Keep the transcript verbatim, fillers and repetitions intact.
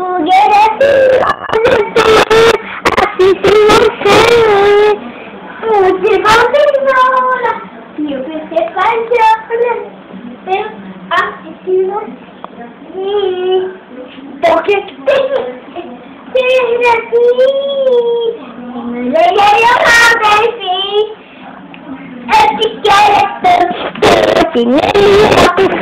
fogueira assiste você. Onde você mora? E o que você faz? Eu assisti você. Porque tem ser assim. Legal, eu não eu te quero tanto.